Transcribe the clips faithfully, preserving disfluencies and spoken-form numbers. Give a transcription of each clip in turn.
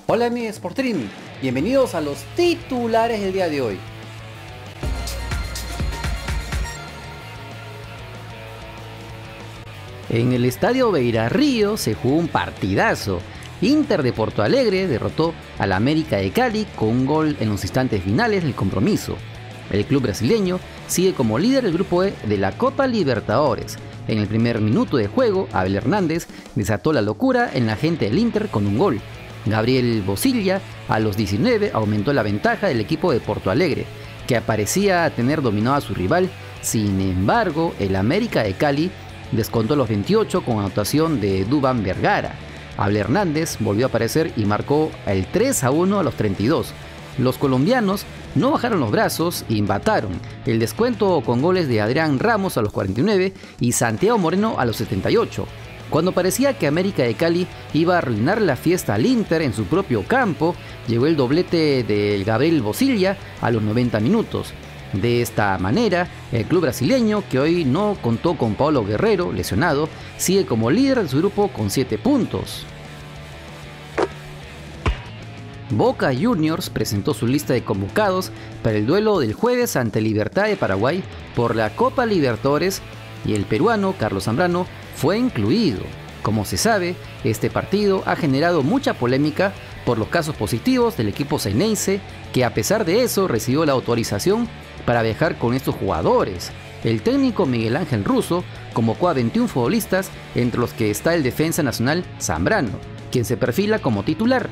Hola mi Sportstream, bienvenidos a los titulares del día de hoy. En el estadio Beira-Río se jugó un partidazo. Inter de Porto Alegre derrotó al América de Cali con un gol en los instantes finales del compromiso. El club brasileño sigue como líder del grupo E de la Copa Libertadores. En el primer minuto de juego, Abel Hernández desató la locura en la gente del Inter con un gol. Gabriel Bosilla a los diecinueve aumentó la ventaja del equipo de Porto Alegre, que parecía tener dominado a su rival. Sin embargo, el América de Cali descontó los veintiocho con anotación de Duván Vergara. Abel Hernández volvió a aparecer y marcó el tres a uno a los treinta y dos. Los colombianos no bajaron los brazos y empataron el descuento con goles de Adrián Ramos a los cuarenta y nueve y Santiago Moreno a los setenta y ocho. Cuando parecía que América de Cali iba a arruinar la fiesta al Inter en su propio campo, llegó el doblete del Gabriel Bosilla a los noventa minutos. De esta manera, el club brasileño, que hoy no contó con Paulo Guerrero, lesionado, sigue como líder de su grupo con siete puntos. Boca Juniors presentó su lista de convocados para el duelo del jueves ante Libertad de Paraguay por la Copa Libertadores y el peruano Carlos Zambrano fue incluido. Como se sabe, este partido ha generado mucha polémica por los casos positivos del equipo xeneize, que a pesar de eso recibió la autorización para viajar con estos jugadores. El técnico Miguel Ángel Russo convocó a veintiún futbolistas, entre los que está el defensa nacional Zambrano, quien se perfila como titular.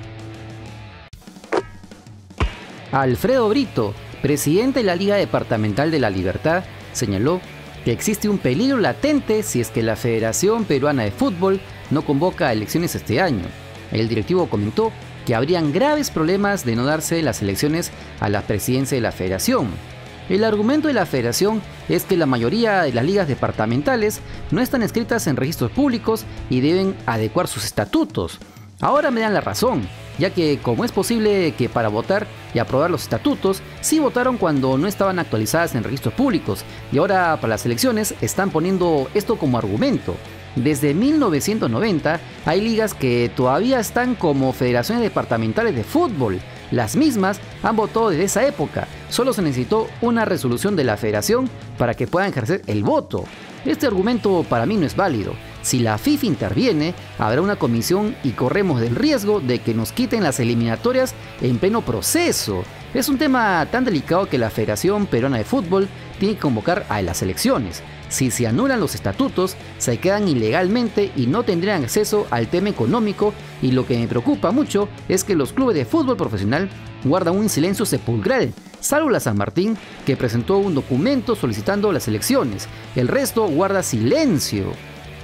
Alfredo Brito, presidente de la Liga Departamental de la Libertad, señaló que existe un peligro latente si es que la Federación Peruana de Fútbol no convoca a elecciones este año. El directivo comentó que habrían graves problemas de no darse las elecciones a la presidencia de la Federación. El argumento de la Federación es que la mayoría de las ligas departamentales no están escritas en registros públicos y deben adecuar sus estatutos. Ahora me dan la razón, ya que como es posible que para votar y aprobar los estatutos sí votaron cuando no estaban actualizadas en registros públicos, y ahora para las elecciones están poniendo esto como argumento. Desde mil novecientos noventa hay ligas que todavía están como federaciones departamentales de fútbol. Las mismas han votado desde esa época, solo se necesitó una resolución de la federación para que puedan ejercer el voto. Este argumento para mí no es válido. Si la FIFA interviene, habrá una comisión y corremos el riesgo de que nos quiten las eliminatorias en pleno proceso. Es un tema tan delicado que la Federación Peruana de Fútbol tiene que convocar a las elecciones. Si se anulan los estatutos, se quedan ilegalmente y no tendrían acceso al tema económico, y lo que me preocupa mucho es que los clubes de fútbol profesional guardan un silencio sepulcral, salvo la San Martín, que presentó un documento solicitando las elecciones. El resto guarda silencio.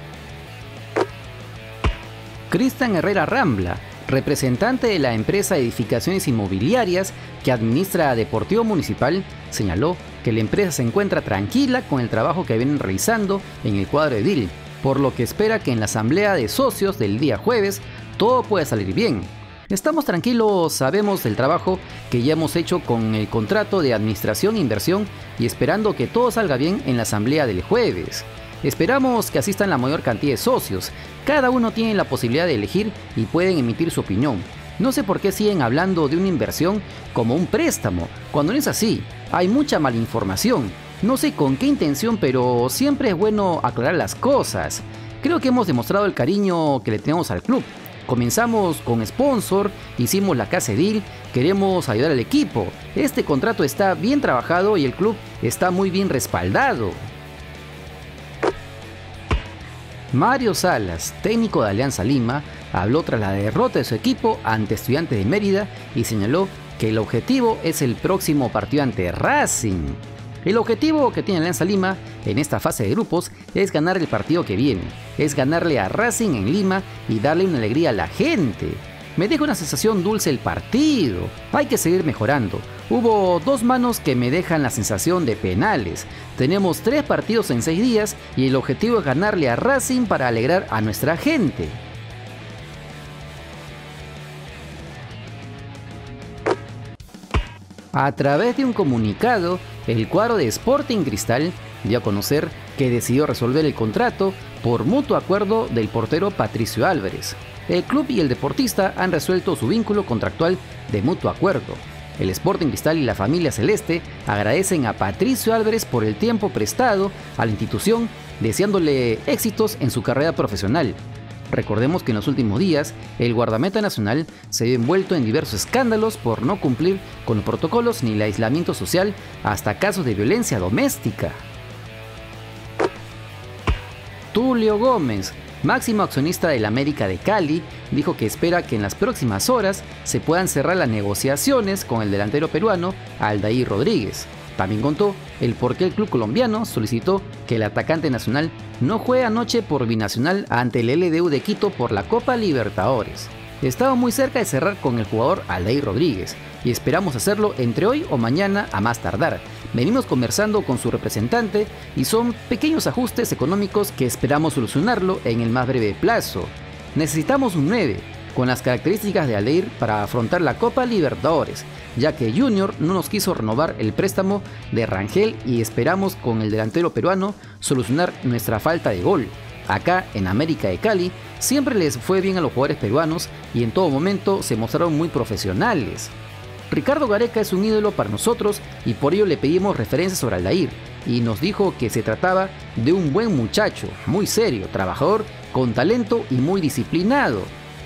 Cristian Herrera Rambla, representante de la empresa Edificaciones Inmobiliarias que administra Deportivo Municipal, señaló que la empresa se encuentra tranquila con el trabajo que vienen realizando en el cuadro edil, por lo que espera que en la asamblea de socios del día jueves todo pueda salir bien. Estamos tranquilos, sabemos del trabajo que ya hemos hecho con el contrato de administración e inversión y esperando que todo salga bien en la asamblea del jueves. Esperamos que asistan la mayor cantidad de socios. Cada uno tiene la posibilidad de elegir y pueden emitir su opinión. No sé por qué siguen hablando de una inversión como un préstamo, cuando no es así. Hay mucha malinformación. No sé con qué intención, pero siempre es bueno aclarar las cosas. Creo que hemos demostrado el cariño que le tenemos al club. Comenzamos con sponsor, hicimos la casa edil, queremos ayudar al equipo. Este contrato está bien trabajado y el club está muy bien respaldado. Mario Salas, técnico de Alianza Lima, habló tras la derrota de su equipo ante Estudiantes de Mérida y señaló que el objetivo es el próximo partido ante Racing. El objetivo que tiene Alianza Lima en esta fase de grupos es ganar el partido que viene, es ganarle a Racing en Lima y darle una alegría a la gente. Me deja una sensación dulce el partido, hay que seguir mejorando. Hubo dos manos que me dejan la sensación de penales. Tenemos tres partidos en seis días y el objetivo es ganarle a Racing para alegrar a nuestra gente. A través de un comunicado, el cuadro de Sporting Cristal dio a conocer que decidió resolver el contrato por mutuo acuerdo del portero Patricio Álvarez. el club y el deportista han resuelto su vínculo contractual de mutuo acuerdo. El Sporting Cristal y la familia celeste agradecen a Patricio Álvarez por el tiempo prestado a la institución, deseándole éxitos en su carrera profesional. Recordemos que en los últimos días, el guardameta nacional se vio envuelto en diversos escándalos por no cumplir con los protocolos ni el aislamiento social, hasta casos de violencia doméstica. Tulio Gómez, máximo accionista del América de Cali, dijo que espera que en las próximas horas se puedan cerrar las negociaciones con el delantero peruano Aldair Rodríguez. También contó el por qué el club colombiano solicitó que el atacante nacional no juegue anoche por binacional ante el L D U de Quito por la Copa Libertadores. Estaba muy cerca de cerrar con el jugador Aldair Rodríguez y esperamos hacerlo entre hoy o mañana a más tardar. Venimos conversando con su representante y son pequeños ajustes económicos que esperamos solucionarlo en el más breve plazo. Necesitamos un nueve con las características de Aldair para afrontar la Copa Libertadores, ya que Junior no nos quiso renovar el préstamo de Rangel y esperamos con el delantero peruano solucionar nuestra falta de gol. Acá en América de Cali siempre les fue bien a los jugadores peruanos y en todo momento se mostraron muy profesionales. Ricardo Gareca es un ídolo para nosotros y por ello le pedimos referencias sobre Aldair y nos dijo que se trataba de un buen muchacho, muy serio, trabajador, con talento y muy disciplinado.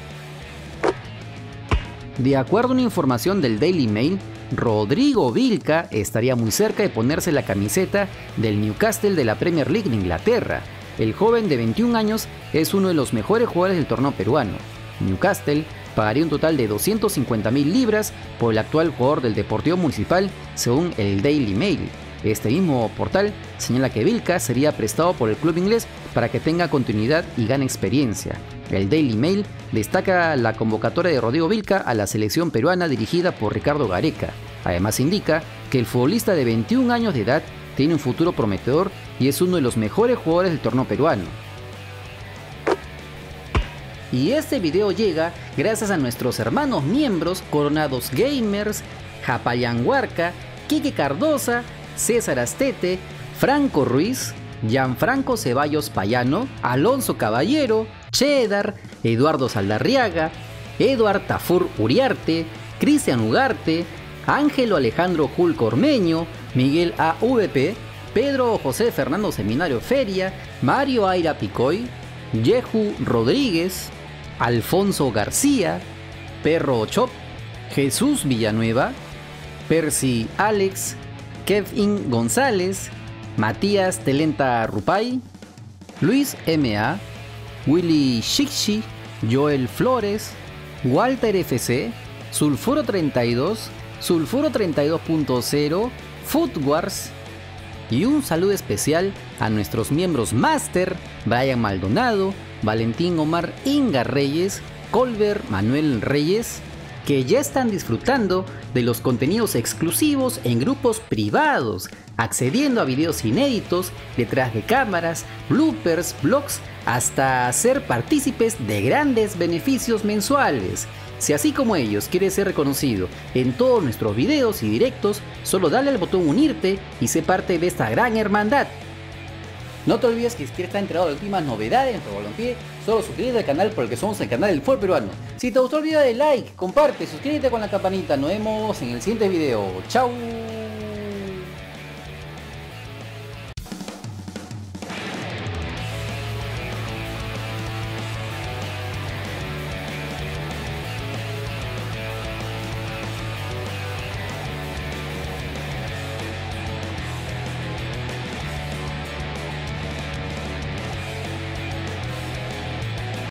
De acuerdo a una información del Daily Mail, Rodrigo Vilca estaría muy cerca de ponerse la camiseta del Newcastle de la Premier League de Inglaterra. El joven de veintiún años es uno de los mejores jugadores del torneo peruano. Newcastle pagaría un total de doscientas cincuenta mil libras por el actual jugador del Deportivo Municipal, según el Daily Mail. Este mismo portal señala que Vilca sería prestado por el club inglés para que tenga continuidad y gane experiencia. El Daily Mail destaca la convocatoria de Rodrigo Vilca a la selección peruana dirigida por Ricardo Gareca. Además indica que el futbolista de veintiún años de edad tiene un futuro prometedor y es uno de los mejores jugadores del torneo peruano. Y este video llega gracias a nuestros hermanos miembros Coronados Gamers, Japayan Huarca, Quique Cardosa, César Astete, Franco Ruiz, Gianfranco Ceballos Payano, Alonso Caballero, Cheddar, Eduardo Saldarriaga, Eduard Tafur Uriarte, Cristian Ugarte, Ángelo Alejandro Julco Ormeño, Miguel A V P, Pedro José Fernando Seminario Feria, Mario Aira Picoy, Yehu Rodríguez, Alfonso García, Perro Chop, Jesús Villanueva, Percy Alex, Kevin González, Matías Telenta Rupay, Luis M A, Willy Shikshi, Joel Flores, Walter F C, Sulfuro treinta y dos, Sulfuro treinta y dos punto cero, Footwars, y un saludo especial a nuestros miembros Master, Brian Maldonado, Valentín Omar Inga Reyes, Colbert Manuel Reyes, que ya están disfrutando de los contenidos exclusivos en grupos privados, accediendo a videos inéditos, detrás de cámaras, bloopers, vlogs, hasta ser partícipes de grandes beneficios mensuales. Si así como ellos quieres ser reconocido en todos nuestros videos y directos, solo dale al botón unirte y sé parte de esta gran hermandad. No te olvides que si quieres estar enterado de las últimas novedades en nuestro balompié, solo suscríbete al canal porque somos el canal del fútbol peruano. Si te gustó el video, dale like, comparte, suscríbete con la campanita. Nos vemos en el siguiente video. Chao.